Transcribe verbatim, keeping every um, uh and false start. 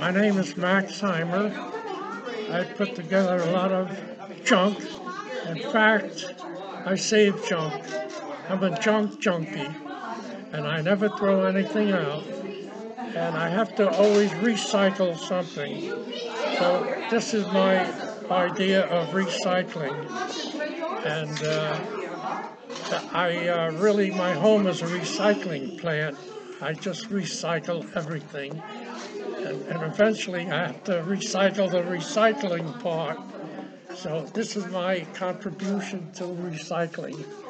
My name is Max Heimer. I put together a lot of junk. In fact, I save junk. I'm a junk junkie, and I never throw anything out. And I have to always recycle something. So this is my idea of recycling. And uh, I uh, really, my home is a recycling plant. I just recycle everything. And, and eventually I have to recycle the recycling part. So this is my contribution to recycling.